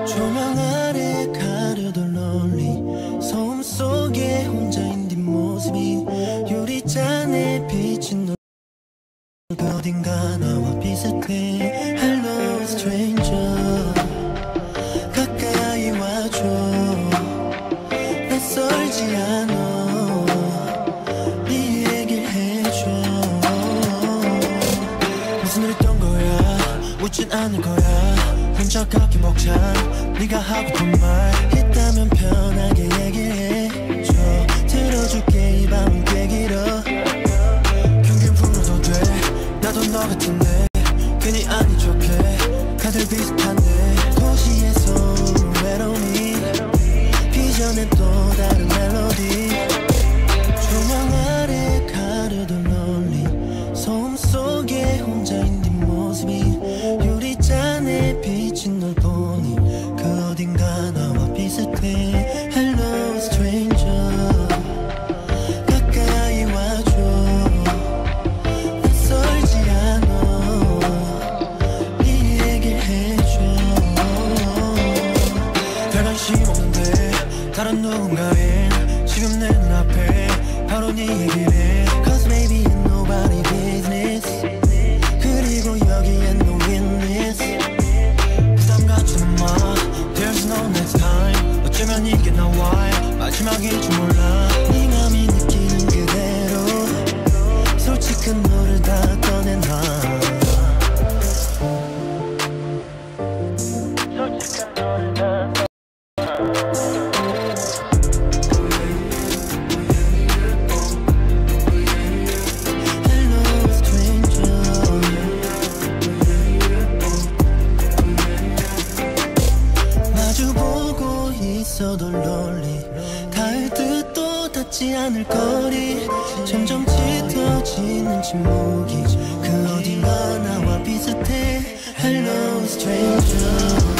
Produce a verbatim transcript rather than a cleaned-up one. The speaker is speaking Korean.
조명 아래 가려던 롤리 소음 속에 혼자인 뒷모습이 유리잔에 비친 너 그 어딘가 나와 비슷해. Hello stranger 가까이 와줘. 낯설지 않아 네 얘기를 해줘. 무슨 일 있던 거야. 묻진 않을 거야. 혼자 갖기 벅찬 네가 하고픈 말 있다면 편하게 얘기해줘. 들어줄게. 이 밤은 꽤 길어. 경균 풀어도 돼. 나도 너 같은데 괜히 아니 좋게 다들 비슷한데 도시에서 외로움이 비전에 또 다른 멜로디. 조명 아래 가려던 롤리 소음 속에 혼자인 뒷모습이 유리잔에 비친 널 보니 그 어딘가 나와 비슷해. Hello stranger 가까이 와줘. 낯설지 않아 네 얘기를 해줘. 별 관심 없는데 다른 누군가인 지금 내 눈앞에 바로 네 얘기를 해. Cause maybe it's nobody business. 그리고 여기엔 no witness. 부담 갖지는 마. There's no next time. 어쩌면 이게 나와의 마지막일지 몰라. 네 맘이 느끼는 그대로 솔직한 너를 다 꺼내놔. 솔직한 너를 다 Hello stranger 마주보고 있어도 롤리 닿을 듯도 닿지 않을 거리. 점점 짙어지는 침묵이 그 어딘가 나와 비슷해. Hello stranger